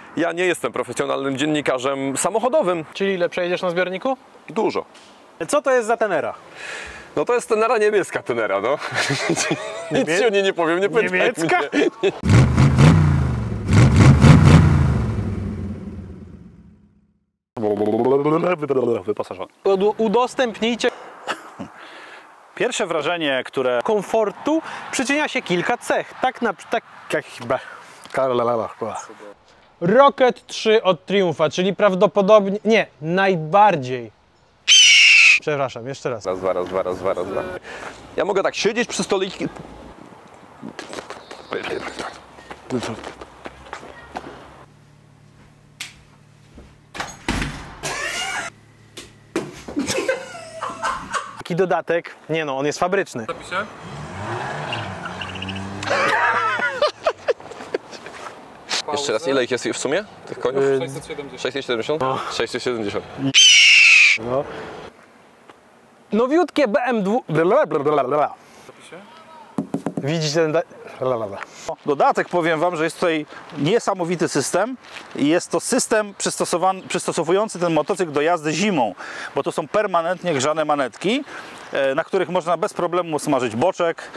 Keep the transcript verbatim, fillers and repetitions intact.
Ja nie jestem profesjonalnym dziennikarzem samochodowym. Czyli ile przejedziesz na zbiorniku? Dużo. Co to jest za Tenera? No to jest Tenera, niebieska Tenera, no. Nic ci o niej nie powiem, nie pytaj Niemiecka? mnie. Wyposażony. Udostępnijcie Pierwsze wrażenie, które... komfortu przyczynia się kilka cech. Tak na tak Rocket trzy od Triumfa, czyli prawdopodobnie nie, najbardziej. Przepraszam, jeszcze raz. Raz, dwa, raz, dwa, raz, dwa, raz, dwa. Ja mogę tak siedzieć przy stoliku. Taki dodatek, nie no, on jest fabryczny. Zapiszę? Jeszcze raz, ile ich jest w sumie, tych koniów? sześćset siedemdziesiąt. sześćset siedemdziesiąt? sześćset siedemdziesiąt. No. Nowiutkie B M W. Zapiszę? Widzicie ten... da- Dodatek, powiem wam, że jest tutaj niesamowity system i jest to system przystosowany, przystosowujący ten motocykl do jazdy zimą, bo to są permanentnie grzane manetki, e, na których można bez problemu smażyć boczek.